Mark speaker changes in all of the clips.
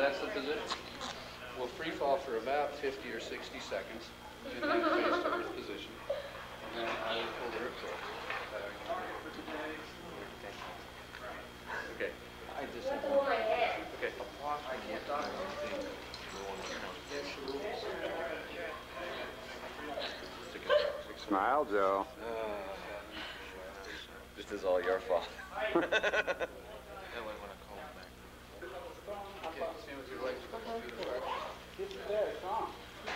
Speaker 1: that's the position. We'll free fall for about 50 or 60 seconds in that face to earth position. And then I will pull the ripcord. Okay. I just hold my head. Okay. I can't talk about anything.
Speaker 2: Smile, Joe.
Speaker 3: This is all your fault.
Speaker 4: This is very strong.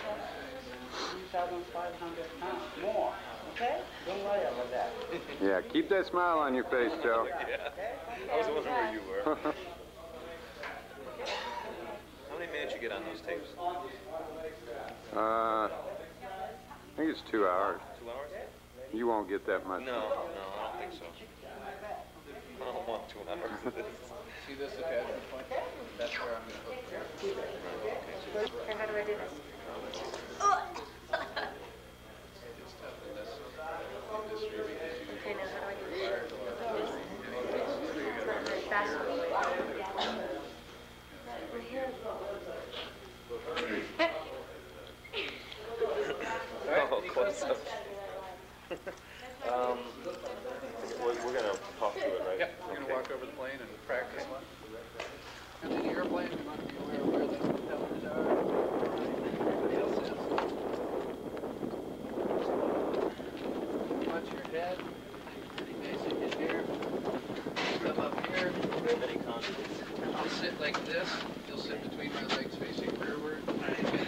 Speaker 4: 3,500 pounds more. Okay? Don't worry about that.
Speaker 2: Yeah, keep that smile on your face, Joe.
Speaker 3: Yeah. I was wondering where you were. How many minutes you get on those tapes?
Speaker 2: I think it's 2 hours.
Speaker 3: 2 hours?
Speaker 2: You won't get that much.
Speaker 3: No, I don't think so. I don't want 2 hours of this.
Speaker 1: See this attachment point? That's where I'm going to hook it.
Speaker 5: And how do I do this?
Speaker 1: It's tough in this industry because you
Speaker 5: Okay, now how do I do this? It's not very fast.
Speaker 3: Oh, close up. We're going to talk to it, right?
Speaker 1: Yep, you're going to walk over the plane and practice one. And in the airplane, you want to be aware of where the propellers are. Everybody else is. Watch your head. Pretty basic in here. Come up here. I'll sit like this. You'll sit between my legs facing rearward. Okay.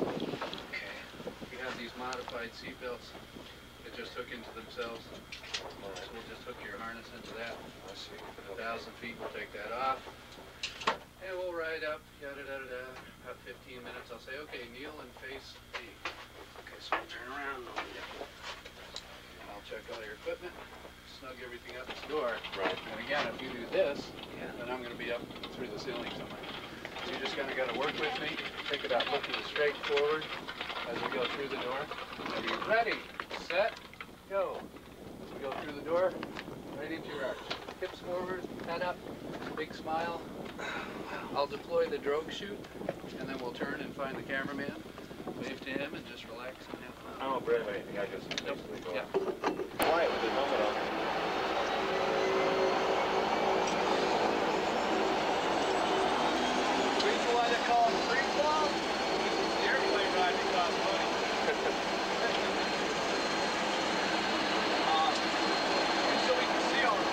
Speaker 1: We have these modified seatbelts that just hook into themselves. So we'll just hook your harness into that. 1,000 feet, we'll take that off. And we'll ride up, yada-da-da-da, about 15 minutes. I'll say, okay, kneel and face me. Okay, so we'll turn around. And I'll check all your equipment, snug everything up the door.
Speaker 3: Right.
Speaker 1: And again, if you do this, then I'm going to be up through the ceiling somewhere. So you just kind of got to work with me. Think about looking straight forward as we go through the door. Ready, set, go. As we go through the door, right into your arch. Hips forward, head up, big smile. I'll deploy the drogue chute, and then we'll turn and find the cameraman, wave to him, and just relax and have fun.
Speaker 3: I don't bread of anything. I just basically go.
Speaker 1: Yeah.
Speaker 3: Quiet with the helmet on.
Speaker 1: Reason why they call it free fall? The airplane ride costs money. So we can see our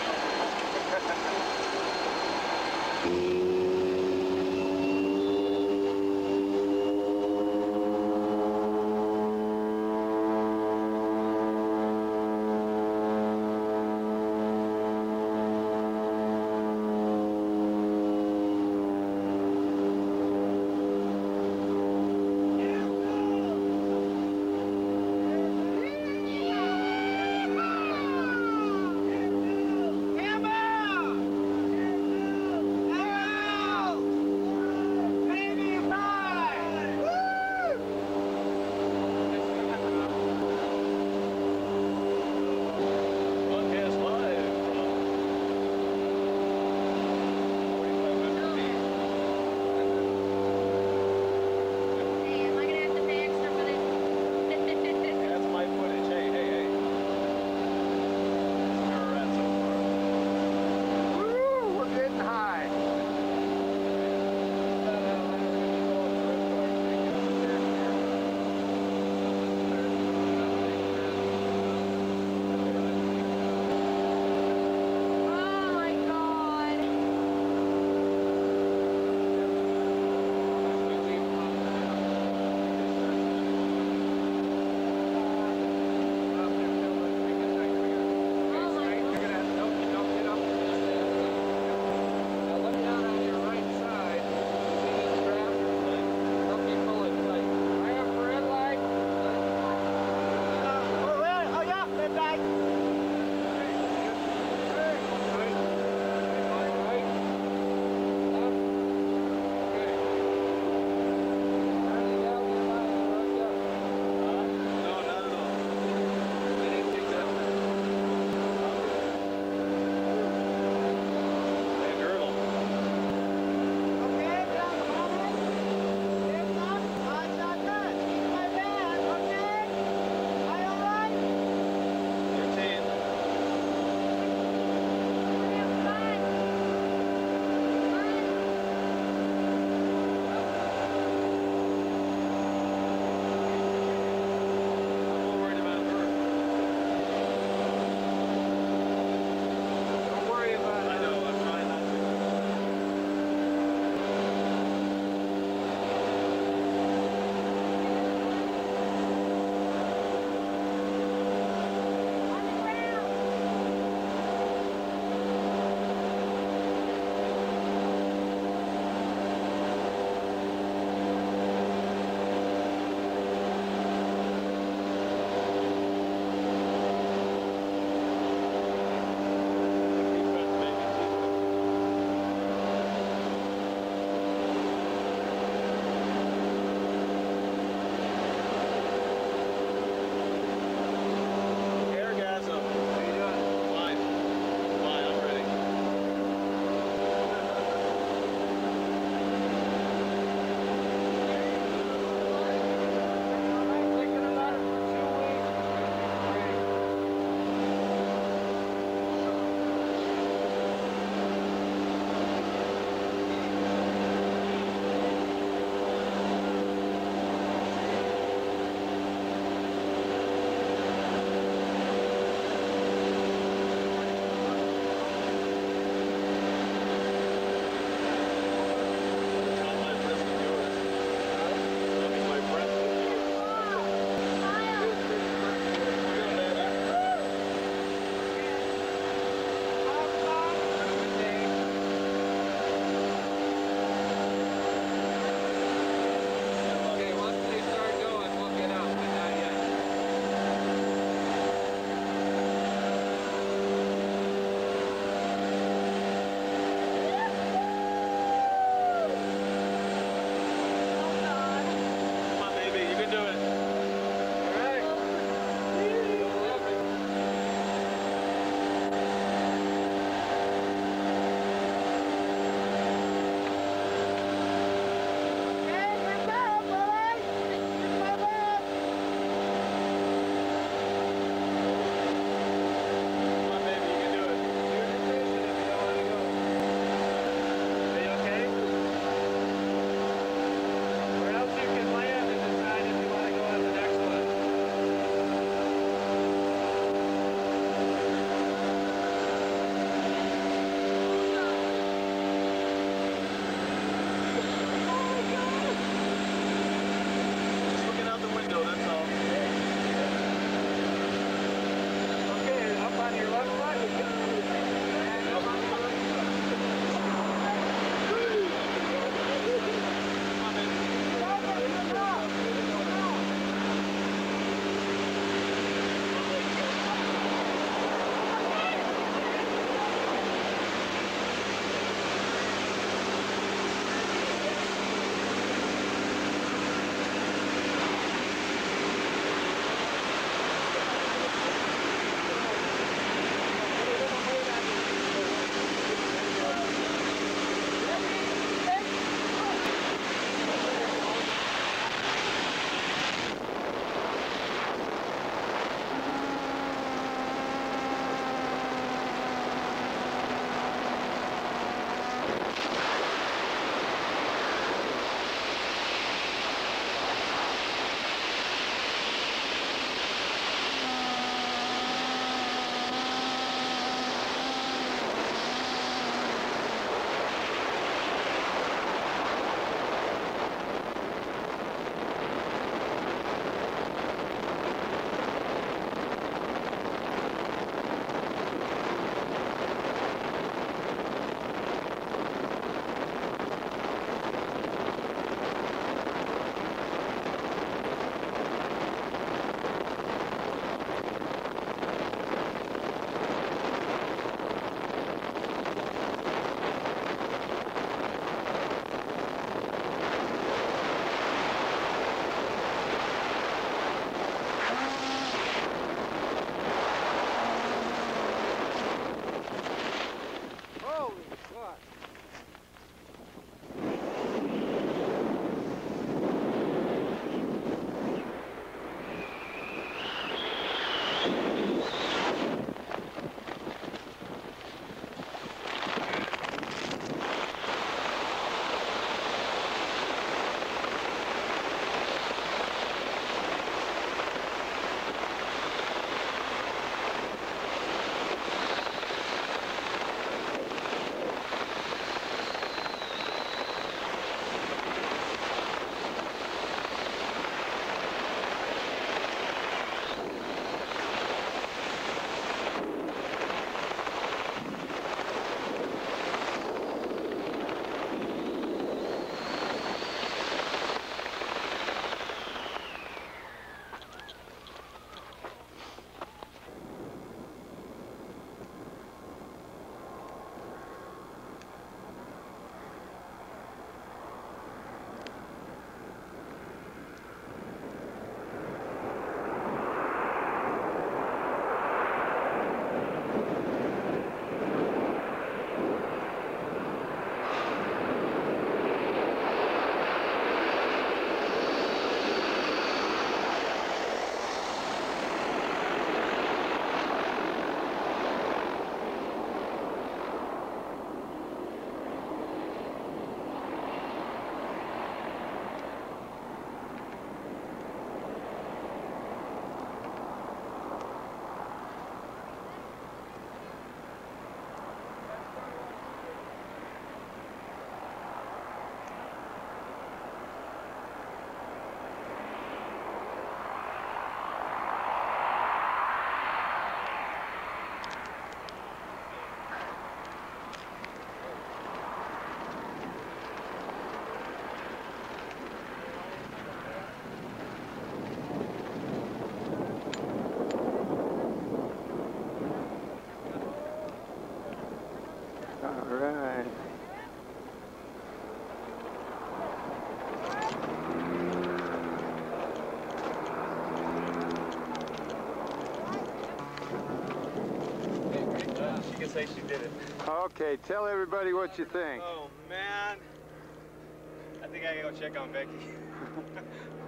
Speaker 3: can say she did it.
Speaker 2: Okay, tell everybody what you think.
Speaker 3: Oh man. I think I gotta go check on Becky.